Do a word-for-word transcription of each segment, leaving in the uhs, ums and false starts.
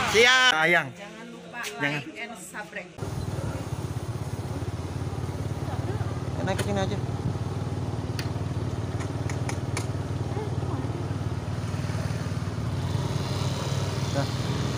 Siap. Sayang. Jangan lupa Jangan. like and subscribe. Naik ke sini aja. Dah.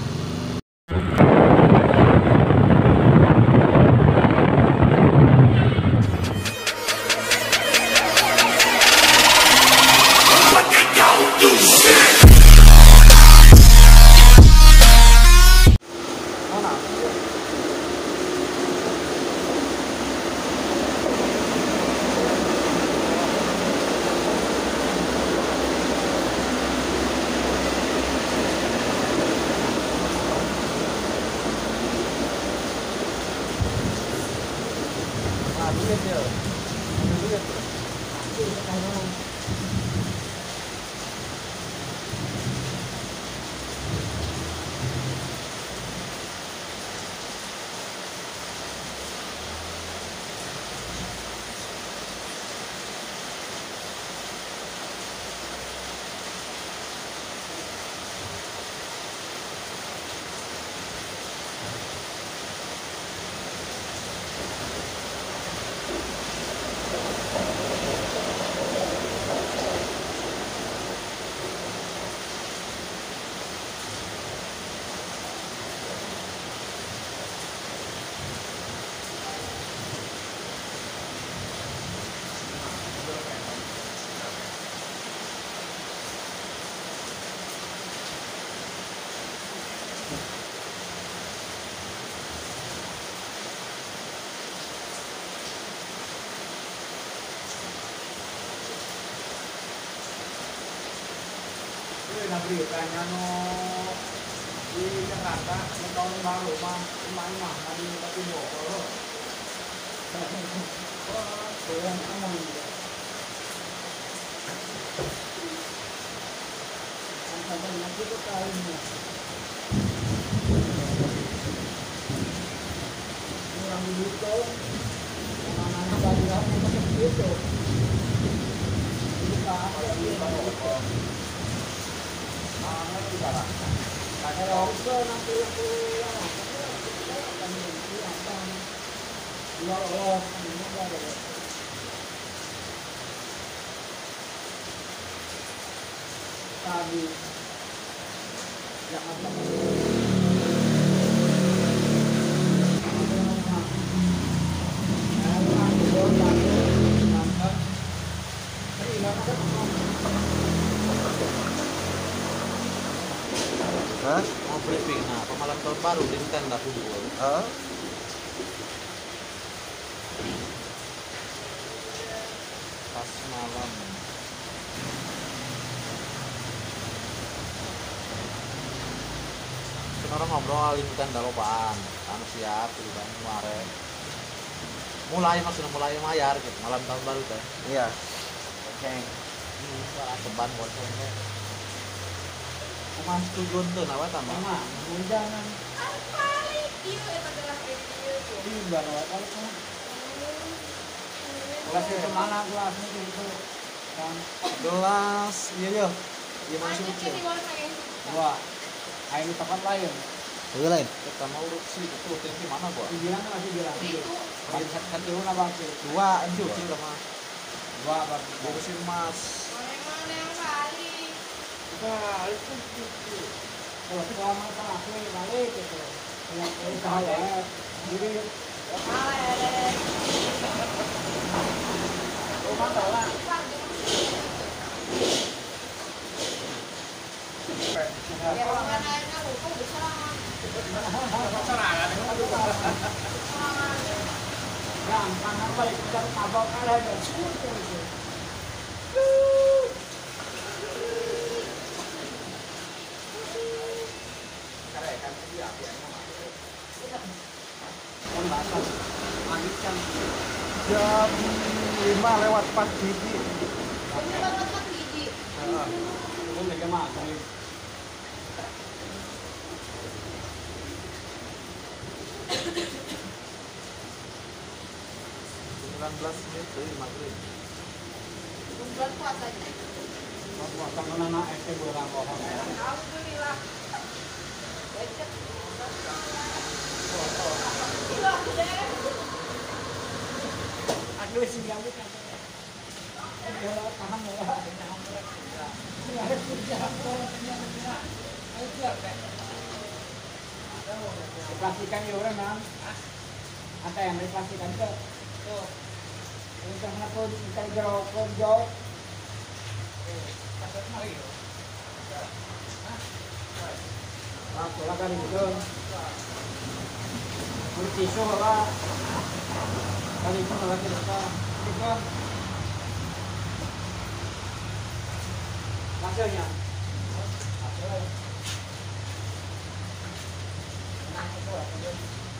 Beritanya no di Jakarta tahun baru mah main mah di Batu Bogor. Oh, yang aman. Sampai nanti itu kalinya. Orang itu mana tadi apa itu? Kita apa di Bogor? Kalau ke nanti aku yang akan menjadi apa? Ya Allah, ini ada. Tadi jangan lupa. Hah? Mau briefing, nah pemalam tahun baru di tenda kumpul. Hah? Pas malam. Sekarang ngobrol di tenda lobaan, anu siap gitu kan kemarin. Mulai maksudnya mulai mayar gitu, malam tahun baru teh. Iya. Oke. Ini suara seban buat saya. Mas tujuan tuh nawa tambah. Mama, jangan. Paling iya eta gelas ieu tuh. Ini baru apa? Kelasnya kemana kelasnya itu? Kan Gelas, iya iya. Iya masih Lanjut kecil. ke warna ya. dua. Ayo tempat lain. Yang lain. Kita mau urut sih itu tinggi mana gua? Bilang masih bilang. Itu Kan kan itu apa sih? Dua, itu sih sama. Dua berarti. Urusin Mas. mana yang kali. Nah, itu itu. Kalau selama aku balik gitu. Yang usaha ya. Jadi rumah tolak. Ya orang lainnya lupa bisa. Serangan itu gampang apa kita tabok aja. Jam lima lewat empat biji. Ini banget kan biji. Itu mereka masuk. sembilan belas menit dari maghrib. Bulan puasanya. Puasa kan anak S D berapa orang? Alhamdulillah. Becek. tulis yang bukan. Ya, paham ya. Dipastikan ya orang kan? Ada yang dipastikan ke? Tuh. Untuk apa kita jauh jauh? Aku lah kan itu. Bertisu lah. Kali itu lagi kita. Kita. Hasilnya. Hasil. Nah, itu lah.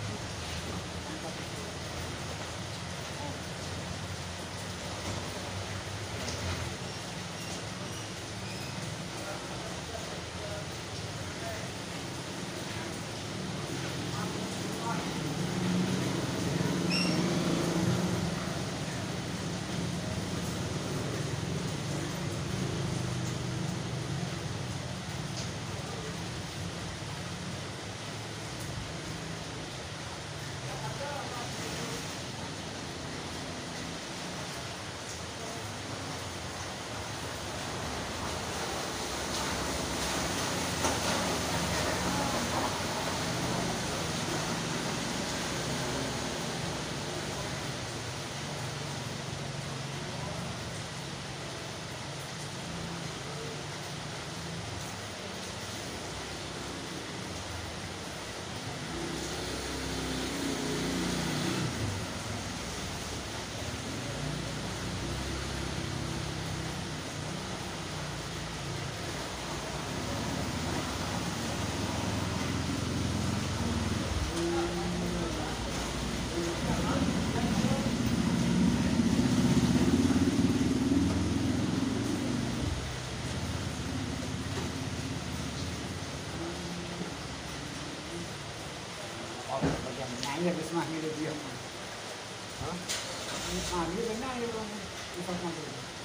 Nanya ke semua hidup dia. Hah? Ah, dia benar ya bang. Kita nanti.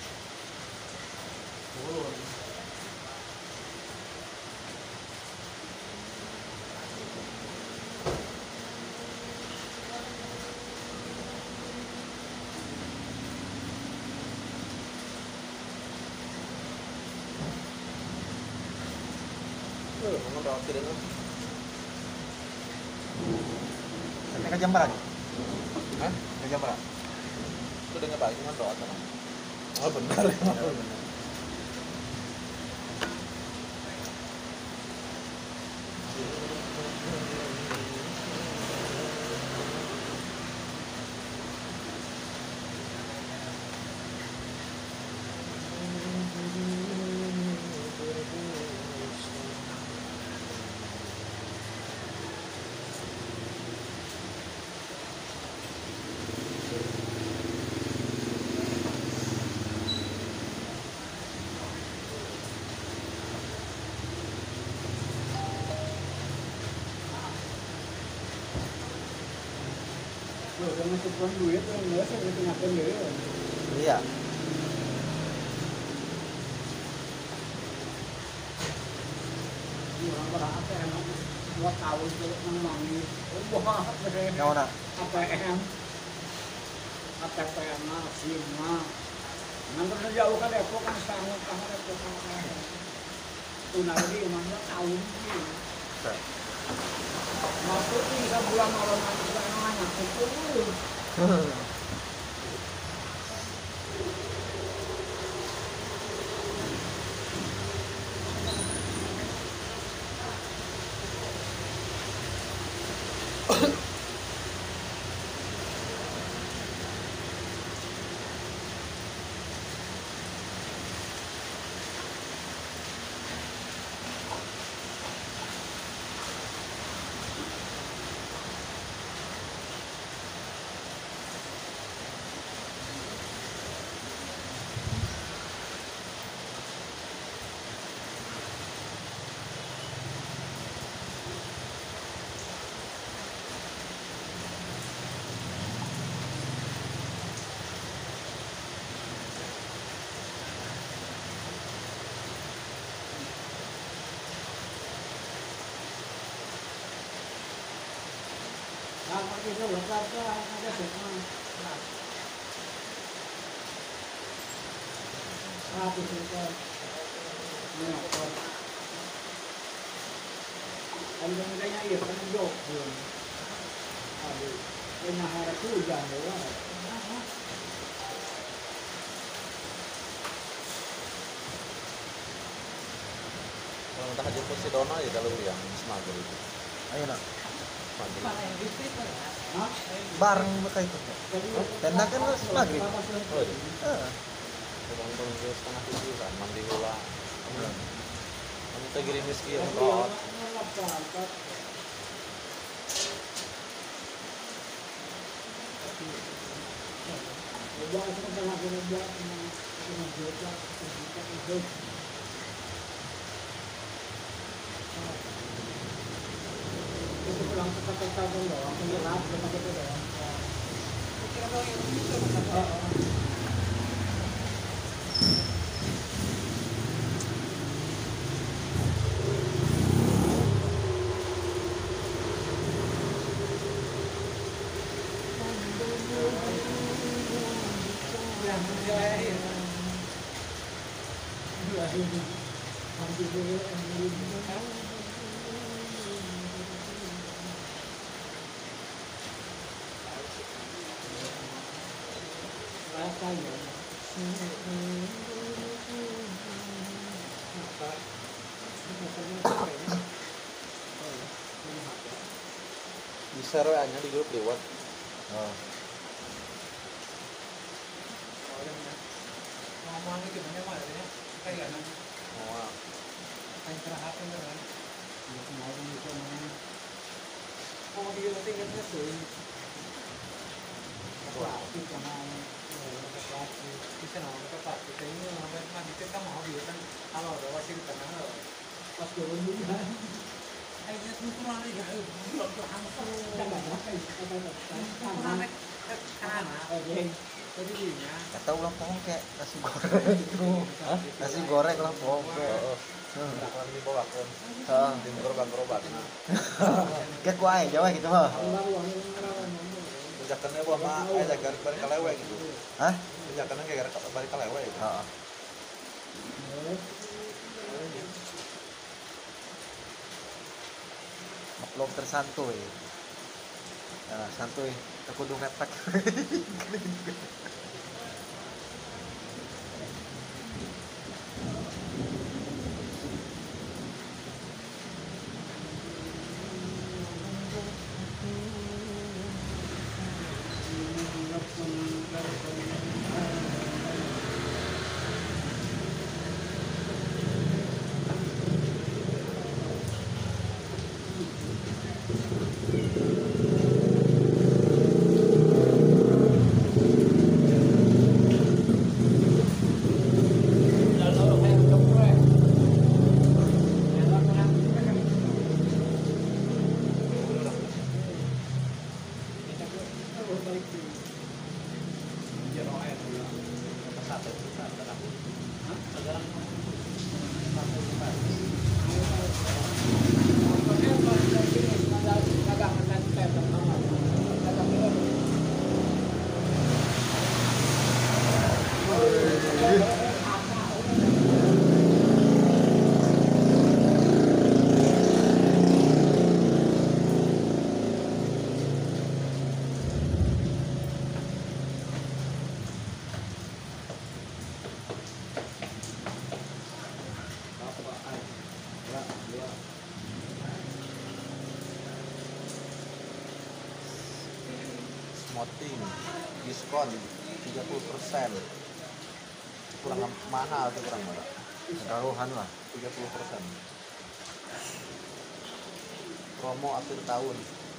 Oh. Eh, ngomong rawat tidak tuh. Sampai ke jam berapa? Hah? Ke jam berapa? Itu udah nggak cuma rawat kan? Oh benar ya. Benar. Loh, dengan sebuah duit, nggak sih itu ngapain dia? Iya. Orang berapa emang dua tahun itu memang di wah, Yang mana? A T M, A T P M, SIM, nanti jauh kan Depok kan sangat sangat Depok kan. Tunai di umumnya tahun ini. Masuk tiga bulan malam nanti anak itu. Nah, pakai itu berapa ada semua. Habis itu. Ini apa? Kalau namanya iya kan jok. Habis. Kena harap hujan doang. Kalau entah jemput si Dono ya kalau yang semagel itu. Ayo nak. Semagel. Hah? Bareng mereka itu. Tenda kan harus maghrib. Oh iya. Ah. Bangun ke setengah tujuh kan mandi bola. Kamu teh gerimis kieu Iya, rot. ngapa-ngapa. Coba aku pernah kerja sama sama Jota, Jota itu. Itu pulang ke kota doang, penyerap sama kita doang. Rasanya. Di-share W A-nya di grup lewat. Oh. Ngomongnya gimana Pak? Kayak gimana? Oh. Kayak terakhir kan? Mau itu mana? Oh dia nanti katanya tuh. Tapi sama Bisa nama tepat. Kita ini namanya mah kita mau dia kan kalau ada wasit tenang loh. pas turun juga. Ayo tuh kurang aja. Belum tuh langsung. Kita nggak pakai apa Kurang apa. ke kanan. Oke. Jadi dia. Kata ulang pohon kayak nasi goreng itu. Nasi goreng ulang pohon kayak. Oh. Kan di bawah kan. Heeh. Di gerobak-gerobak. Kayak kuah Jawa gitu mah. Baru orang ngelawan. Penjakannya bawa mah aja garis balik kalewe gitu. Hah? Penjakannya kayak garis balik kalewe gitu. Heeh. Maklum tersantuy. Nah, santuy. Aku kudu ngetek. Moting diskon tiga puluh persen. Kurang mahal tuh kurang mahal. Taruhan lah. tiga puluh persen. Promo akhir tahun.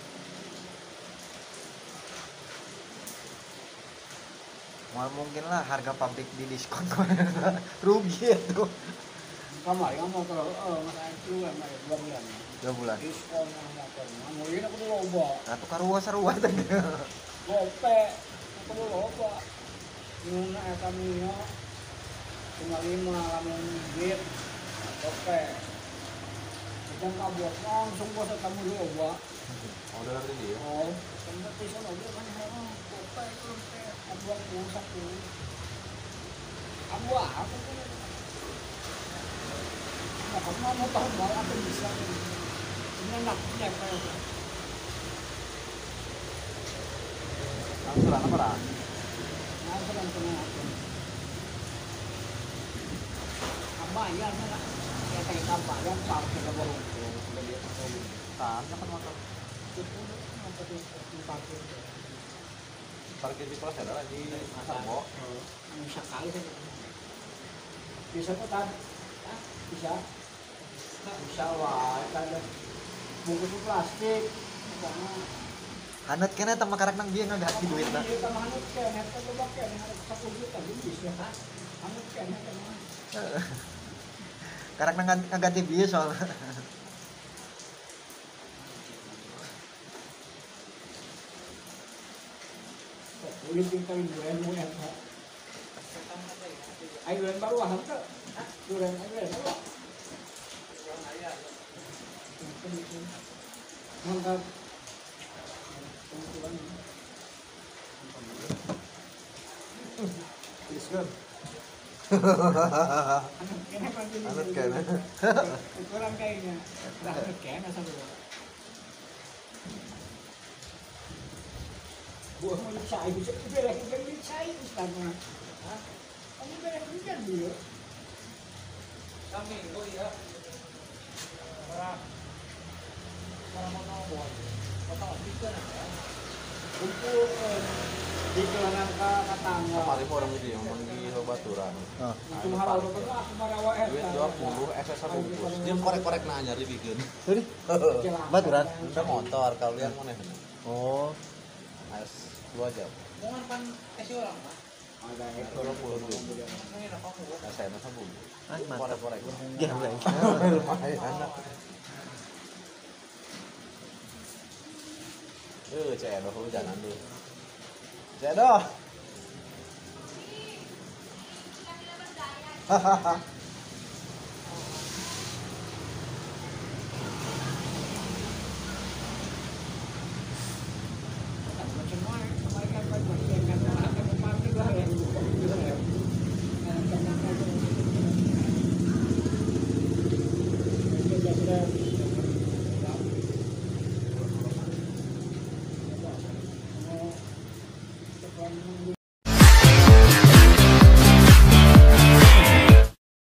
Mal mungkin lah harga pabrik di diskon. Rugi itu. Kamar yang mau kalau eh masa itu kan dua bulan. Dua bulan. Diskon yang motor. Mau ini aku dulu loba. Nah, tuh karua sarua tadi. Gope. Aku dulu loba. Nuna eta mio. Cuma lima lamun git. Gope. Bukan kabut langsung gua ketemu dulu loba. Order dari dia. Oh, tempat pisau lagi kan orang gope itu sampai abang puluh satu. Kamu apa? Nah, kamu mau tahu mau apa bisa? Ini enak, enak kayak. Langsung lah apa lah? Nah, sedang kena. Kampanye mana? Ya kayak kampanye, parkir ke bawah. Tanya kan motor. Parkir. Parkir di pos ada di Sambo. Bisa kali saja. Bisa kok tadi? Bisa. Bisa wah, ada bungkus plastik. Sama Hanut kena sama karak nang bieu ngagati duit na. iya, sama hanut kan, eta coba kan harus sepuluh juta bisa. Hanut kan eta mah. Karak nang ngagati bieu soalnya. Ulit yung kami duren mo yan ha. Ay duren baru ah ka. Duren ay duren baru. Mangkat. Diskon. Anut kena. Kurang kayaknya. Anut kena sama lu. Buah mau dicai, bisa beres kan dicai istana. Hah? Kamu beres kan dia? Kami, oh iya. Para para mau nongol. Kota bisa ya. Kumpul di kelangan ka katangga. Kemarin orang itu yang manggil baturan. Oh. Itu mahal banget aku marawa eta. Duit dua puluh, S S satu bungkus. Dia korek-korek nanya dibikin. Tadi baturan. Udah motor kalian mana? Oh. As dua jam. Mau pan kasih orang mah. Ada itu Dua puluh dulu. Ini nak kamu. Nah, saya masa bulu. Ah, mantap. Korek-korek. Ya, baik. Lumayan. Eh, cedoh hujanan dulu. Cedoh. Hahaha.